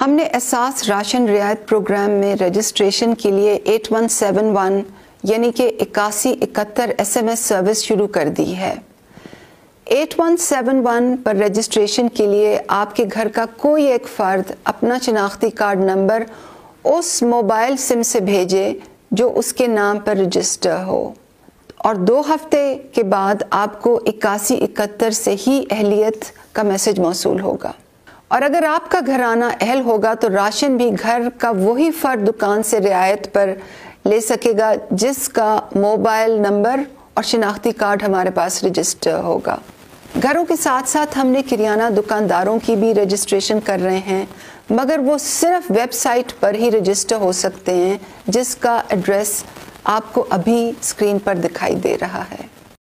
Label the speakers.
Speaker 1: ہم نے احساس راشن رعایت پروگرام میں رجسٹریشن کے لیے 8171 یعنی کہ 8171 SMS سروس شروع کر دی ہے۔ 8171 پر رجسٹریشن کے لیے آپ کے گھر کا کوئی ایک فرد اپنا شناختی کارڈ نمبر اس موبائل سم سے بھیجے جو اس کے نام پر رجسٹر ہو، اور 2 ہفتے کے بعد آپ کو 8171 سے ہی اہلیت کا میسج موصول ہوگا۔ اور اگر آپ کا گھرانہ اہل ہوگا تو راشن بھی گھر کا وہی فرد دکان سے رعایت پر لے سکے گا جس کا موبائل نمبر اور شناختی کارڈ ہمارے پاس رجسٹر ہوگا۔ گھروں کے ساتھ ساتھ ہم نے کریانہ دکانداروں کی بھی رجسٹریشن کر رہے ہیں، مگر وہ صرف ویب سائٹ پر ہی رجسٹر ہو سکتے ہیں جس کا ایڈریس آپ کو ابھی اسکرین پر دکھائی دے رہا ہے۔